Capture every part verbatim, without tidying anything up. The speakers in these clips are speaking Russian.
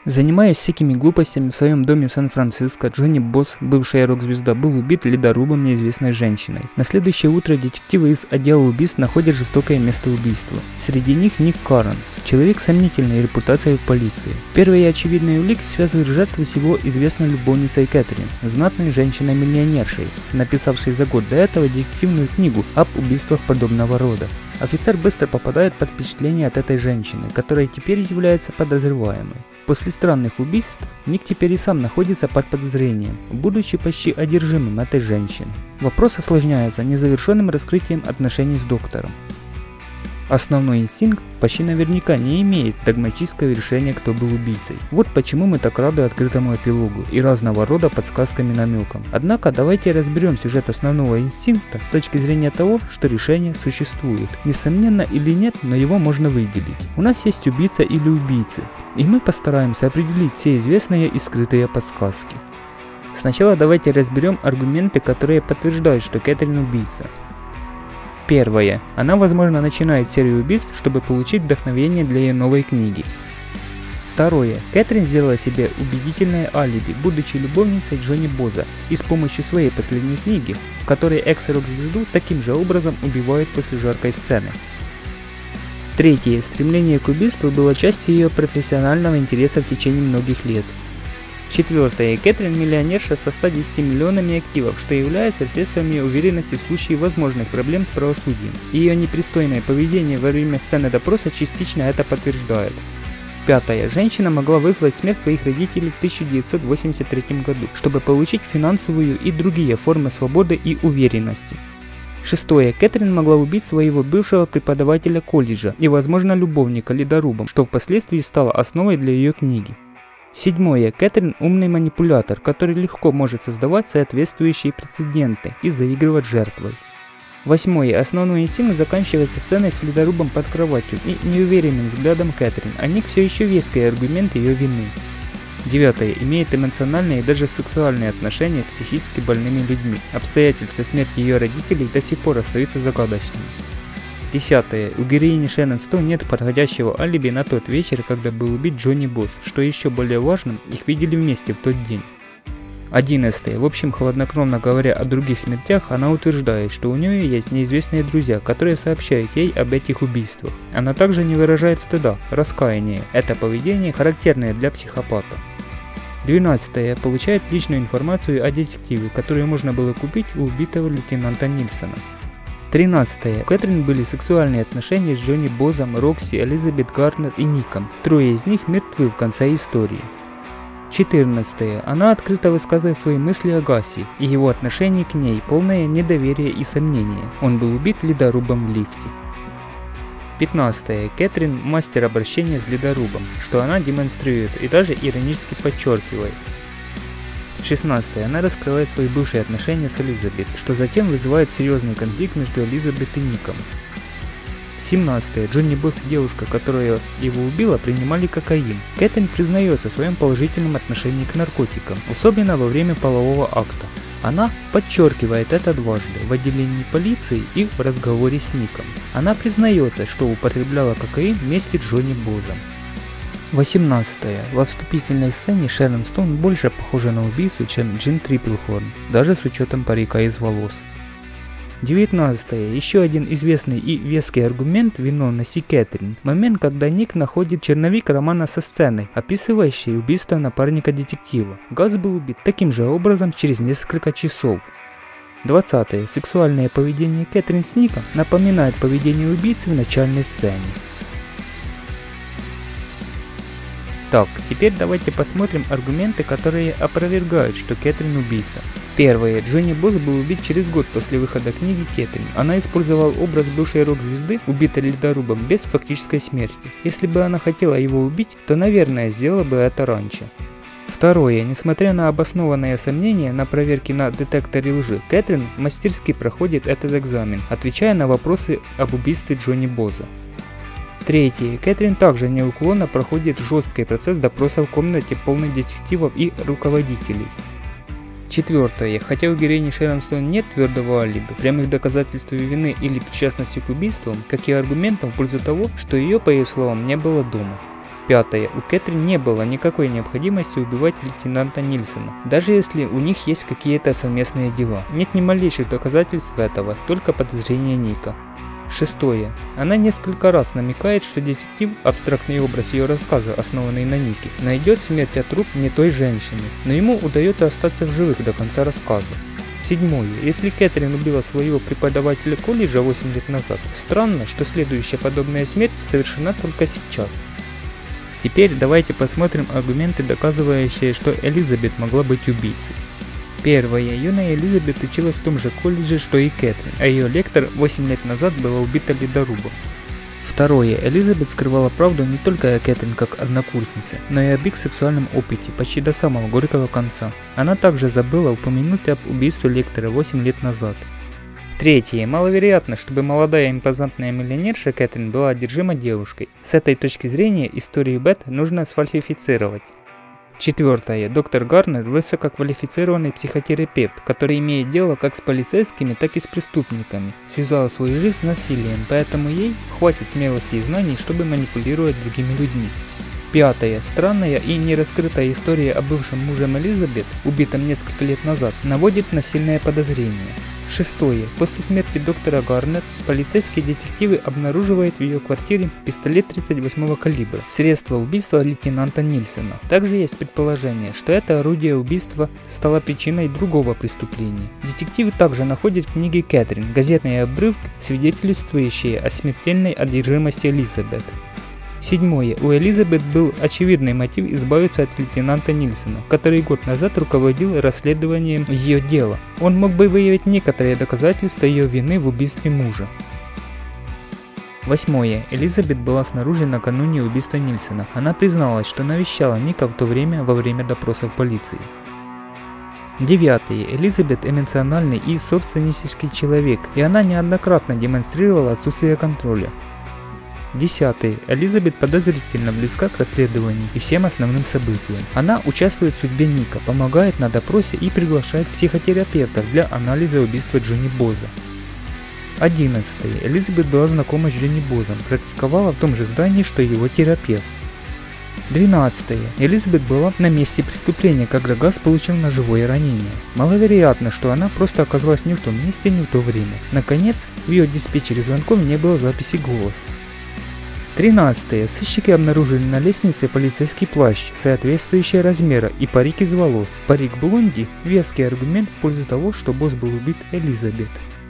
Занимаясь всякими глупостями в своем доме в Сан-Франциско, Джонни Босс, бывшая рок-звезда, был убит ледорубом неизвестной женщиной. На следующее утро детективы из отдела убийств находят жестокое место убийства. Среди них Ник Карен, человек с сомнительной репутацией в полиции. Первые очевидные улики связывают жертву с его известной любовницей Кэтрин, знатной женщиной-миллионершей, написавшей за год до этого детективную книгу об убийствах подобного рода. Офицер быстро попадает под впечатление от этой женщины, которая теперь является подозреваемой. После странных убийств Ник теперь и сам находится под подозрением, будучи почти одержимым этой женщиной. Вопрос осложняется незавершенным раскрытием отношений с доктором. Основной инстинкт почти наверняка не имеет догматического решения, кто был убийцей. Вот почему мы так рады открытому эпилогу и разного рода подсказкам и намекам. Однако давайте разберем сюжет основного инстинкта с точки зрения того, что решение существует. Несомненно или нет, но его можно выделить. У нас есть убийца или убийцы, и мы постараемся определить все известные и скрытые подсказки. Сначала давайте разберем аргументы, которые подтверждают, что Кэтрин убийца. Первое. Она, возможно, начинает серию убийств, чтобы получить вдохновение для ее новой книги. Второе. Кэтрин сделала себе убедительное алиби, будучи любовницей Джонни Боза, и с помощью своей последней книги, в которой экс-рок-звезду таким же образом убивают после жаркой сцены. Третье. Стремление к убийству было частью ее профессионального интереса в течение многих лет. Четвертое. Кэтрин миллионерша со ста десятью миллионами активов, что является средством ее уверенности в случае возможных проблем с правосудием. И ее непристойное поведение во время сцены допроса частично это подтверждает. Пятое. Женщина могла вызвать смерть своих родителей в тысяча девятьсот восемьдесят третьем году, чтобы получить финансовую и другие формы свободы и уверенности. Шестое. Кэтрин могла убить своего бывшего преподавателя колледжа и, возможно, любовника ледорубом, что впоследствии стало основой для ее книги. Седьмое. Кэтрин умный манипулятор, который легко может создавать соответствующие прецеденты и заигрывать жертвой. Восьмое. Основной инстинкт заканчивается сценой с ледорубом под кроватью и неуверенным взглядом Кэтрин, а Ник все еще веский аргумент ее вины. Девятое. Имеет эмоциональные и даже сексуальные отношения с психически больными людьми. Обстоятельства смерти ее родителей до сих пор остаются загадочными. Десятое. У героини Шэрон Стоун нет подходящего алиби на тот вечер, когда был убит Джонни Босс, что еще более важным, их видели вместе в тот день. Одиннадцатое. В общем, хладнокровно говоря о других смертях, она утверждает, что у нее есть неизвестные друзья, которые сообщают ей об этих убийствах. Она также не выражает стыда, раскаяния. Это поведение характерное для психопата. Двенадцатое. Получает личную информацию о детективе, которую можно было купить у убитого лейтенанта Нильсона. тринадцатое. У Кэтрин были сексуальные отношения с Джонни Бозом, Рокси, Элизабет Гарнер и Ником. Трое из них мертвы в конце истории. четырнадцатое. Она открыто высказывает свои мысли о Гаси и его отношении к ней, полное недоверие и сомнения. Он был убит ледорубом в лифте. пятнадцатое. Кэтрин – мастер обращения с ледорубом, что она демонстрирует и даже иронически подчеркивает. шестнадцатое. Она раскрывает свои бывшие отношения с Элизабет, что затем вызывает серьезный конфликт между Элизабет и Ником. семнадцатое. Джонни Босс и девушка, которая его убила, принимали кокаин. Кэтрин признается в своем положительном отношении к наркотикам, особенно во время полового акта. Она подчеркивает это дважды в отделении полиции и в разговоре с Ником. Она признается, что употребляла кокаин вместе с Джонни Боссом. восемнадцатое. Во вступительной сцене Шэрон Стоун больше похожа на убийцу, чем Джин Триплхорн, даже с учетом парика из волос. девятнадцатое. Еще один известный и веский аргумент виновности Кэтрин – момент, когда Ник находит черновик романа со сценой, описывающей убийство напарника детектива. Газ был убит таким же образом через несколько часов. двадцатое. Сексуальное поведение Кэтрин с Ником напоминает поведение убийцы в начальной сцене. Так, теперь давайте посмотрим аргументы, которые опровергают, что Кэтрин убийца. Первое. Джонни Босс был убит через год после выхода книги Кэтрин. Она использовала образ бывшей рок-звезды, убитой ледорубом, без фактической смерти. Если бы она хотела его убить, то, наверное, сделала бы это раньше. Второе. Несмотря на обоснованные сомнения на проверке на детекторе лжи, Кэтрин мастерски проходит этот экзамен, отвечая на вопросы об убийстве Джонни Босса. Третье. Кэтрин также неуклонно проходит жесткий процесс допроса в комнате, полной детективов и руководителей. Четвертое. Хотя у героини Шэрон Стоун нет твердого алиби, прямых доказательств вины или причастности к убийствам, как и аргументов в пользу того, что ее, по ее словам, не было дома. Пятое. У Кэтрин не было никакой необходимости убивать лейтенанта Нильсона, даже если у них есть какие-то совместные дела. Нет ни малейших доказательств этого, только подозрения Ника. Шестое. Она несколько раз намекает, что детектив, абстрактный образ ее рассказа, основанный на Нике, найдет смерть от рук не той женщины, но ему удается остаться в живых до конца рассказа. Седьмое. Если Кэтрин убила своего преподавателя колледжа восемь лет назад, странно, что следующая подобная смерть совершена только сейчас. Теперь давайте посмотрим аргументы, доказывающие, что Элизабет могла быть убийцей. Первое. Юная Элизабет училась в том же колледже, что и Кэтрин, а ее лектор восемь лет назад была убита ледорубом. Второе. Элизабет скрывала правду не только о Кэтрин как однокурснице, но и об их сексуальном опыте почти до самого горького конца. Она также забыла упомянуть об убийстве лектора восемь лет назад. Третье. Маловероятно, чтобы молодая импозантная миллионерша Кэтрин была одержима девушкой. С этой точки зрения историю Бет нужно сфальсифицировать. Четвертое. Доктор Гарнер – высококвалифицированный психотерапевт, который имеет дело как с полицейскими, так и с преступниками. Связала свою жизнь с насилием, поэтому ей хватит смелости и знаний, чтобы манипулировать другими людьми. Пятое. Странная и нераскрытая история о бывшем муже Элизабет, убитом несколько лет назад, наводит на сильное подозрение. Шестое. После смерти доктора Гарнер полицейские детективы обнаруживают в ее квартире пистолет тридцать восьмого калибра, средство убийства лейтенанта Нильсона. Также есть предположение, что это орудие убийства стало причиной другого преступления. Детективы также находят в книге Кэтрин газетные обрывки, свидетельствующие о смертельной одержимости Элизабет. Седьмое. У Элизабет был очевидный мотив избавиться от лейтенанта Нильсона, который год назад руководил расследованием ее дела. Он мог бы выявить некоторые доказательства ее вины в убийстве мужа. Восьмое. Элизабет была снаружи накануне убийства Нильсона. Она призналась, что навещала Ника в то время во время допросов полиции. Девятое. Элизабет эмоциональный и собственнический человек, и она неоднократно демонстрировала отсутствие контроля. Десятое. Элизабет подозрительно близка к расследованию и всем основным событиям. Она участвует в судьбе Ника, помогает на допросе и приглашает психотерапевтов для анализа убийства Джонни Боза. Одиннадцатое. Элизабет была знакома с Джонни Бозом, практиковала в том же здании, что и его терапевт. Двенадцатое. Элизабет была на месте преступления, когда Газ получил ножевое ранение. Маловероятно, что она просто оказалась не в том месте, не в то время. Наконец, в ее диспетчере звонков не было записи голоса. тринадцатое. Сыщики обнаружили на лестнице полицейский плащ, соответствующий размера, и парик из волос. Парик блонди – веский аргумент в пользу того, что босс был убит Элизабет.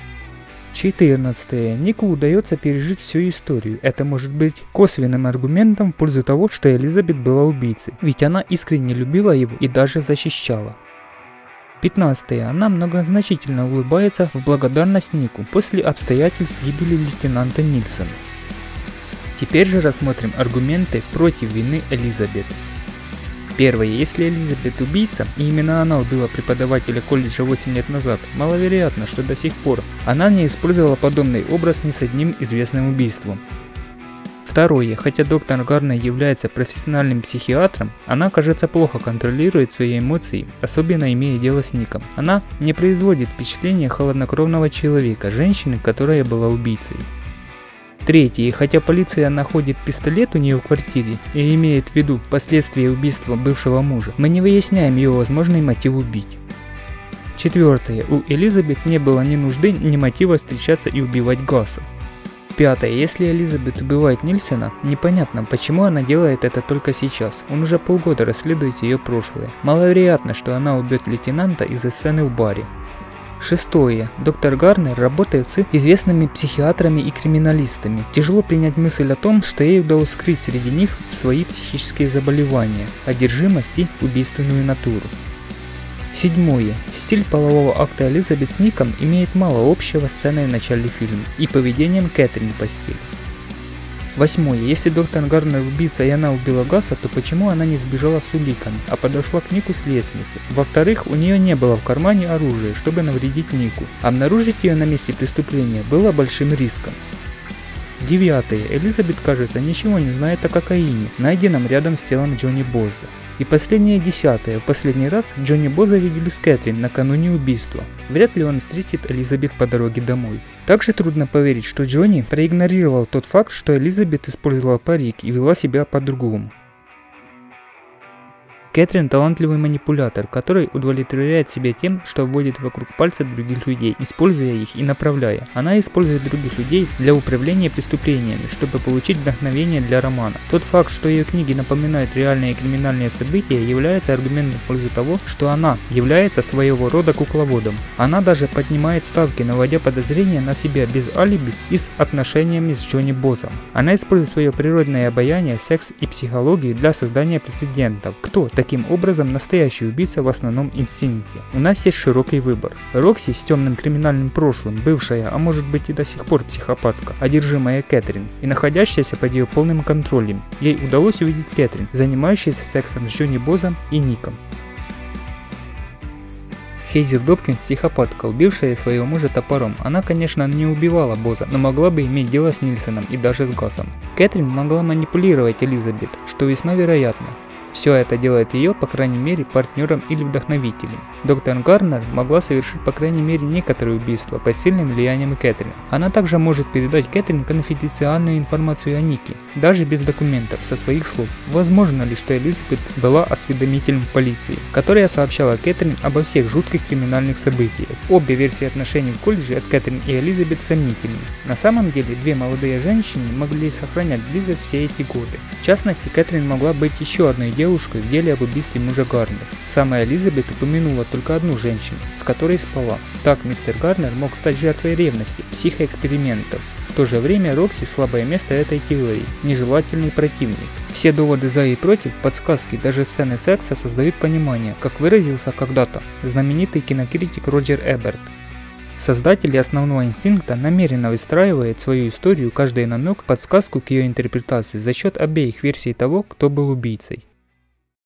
четырнадцатое. Нику удается пережить всю историю. Это может быть косвенным аргументом в пользу того, что Элизабет была убийцей, ведь она искренне любила его и даже защищала. пятнадцатое. Она многозначительно улыбается в благодарность Нику после обстоятельств гибели лейтенанта Нильсона. Теперь же рассмотрим аргументы против вины Элизабет. Первое. Если Элизабет убийца, и именно она убила преподавателя колледжа восемь лет назад, маловероятно, что до сих пор она не использовала подобный образ ни с одним известным убийством. Второе. Хотя доктор Гарнер является профессиональным психиатром, она, кажется, плохо контролирует свои эмоции, особенно имея дело с Ником. Она не производит впечатления холоднокровного человека, женщины, которая была убийцей. Третье. Хотя полиция находит пистолет у нее в квартире и имеет в виду последствия убийства бывшего мужа, мы не выясняем ее возможный мотив убить. Четвертое. У Элизабет не было ни нужды, ни мотива встречаться и убивать Гаса. Пятое. Если Элизабет убивает Нильсона, непонятно, почему она делает это только сейчас. Он уже полгода расследует ее прошлое. Маловероятно, что она убьет лейтенанта из-за сцены в баре. Шестое. Доктор Гарнер работает с известными психиатрами и криминалистами. Тяжело принять мысль о том, что ей удалось скрыть среди них свои психические заболевания, одержимость и убийственную натуру. Седьмое. Стиль полового акта Элизабет с Ником имеет мало общего с сценой в начале фильма и поведением Кэтрин в постели. Восьмое. Если доктор Гарнер убийца и она убила Гаса, то почему она не сбежала с уликами, а подошла к Нику с лестницы? Во-вторых, у нее не было в кармане оружия, чтобы навредить Нику. Обнаружить ее на месте преступления было большим риском. Девятое. Элизабет, кажется, ничего не знает о кокаине, найденном рядом с телом Джонни Боза. И последнее десятое. В последний раз Джонни Боза видели с Кэтрин накануне убийства. Вряд ли он встретит Элизабет по дороге домой. Также трудно поверить, что Джонни проигнорировал тот факт, что Элизабет использовала парик и вела себя по-другому. Кэтрин – талантливый манипулятор, который удовлетворяет себя тем, что обводит вокруг пальца других людей, используя их и направляя. Она использует других людей для управления преступлениями, чтобы получить вдохновение для романа. Тот факт, что ее книги напоминают реальные криминальные события, является аргументом в пользу того, что она является своего рода кукловодом. Она даже поднимает ставки, наводя подозрения на себя без алиби и с отношениями с Джонни Бозом. Она использует свое природное обаяние, секс и психологию для создания прецедентов. Кто таким образом настоящий убийца в основном инстинкте? У нас есть широкий выбор. Рокси с темным криминальным прошлым, бывшая, а может быть и до сих пор психопатка, одержимая Кэтрин и находящаяся под ее полным контролем. Ей удалось увидеть Кэтрин, занимающуюся сексом с Джонни Бозом и Ником. Хейзел Добкинс – психопатка, убившая своего мужа топором. Она, конечно, не убивала Боза, но могла бы иметь дело с Нильсоном и даже с Гасом. Кэтрин могла манипулировать Элизабет, что весьма вероятно. Все это делает ее, по крайней мере, партнером или вдохновителем. Доктор Гарнер могла совершить, по крайней мере, некоторые убийства под сильным влиянием Кэтрин. Она также может передать Кэтрин конфиденциальную информацию о Нике, даже без документов, со своих слов. Возможно ли, что Элизабет была осведомителем полиции, которая сообщала Кэтрин обо всех жутких криминальных событиях? Обе версии отношений в колледже от Кэтрин и Элизабет сомнительны. На самом деле, две молодые женщины могли сохранять близость все эти годы. В частности, Кэтрин могла быть еще одной девушкой, девушкой в деле об убийстве мужа Гарнер. Сама Элизабет упомянула только одну женщину, с которой спала. Так мистер Гарнер мог стать жертвой ревности, психоэкспериментов. В то же время Рокси – слабое место этой теории, нежелательный противник. Все доводы за и против, подсказки, даже сцены секса создают понимание, как выразился когда-то знаменитый кинокритик Роджер Эберт. Создатели основного инстинкта намеренно выстраивают свою историю, каждый намек, подсказку к ее интерпретации за счет обеих версий того, кто был убийцей.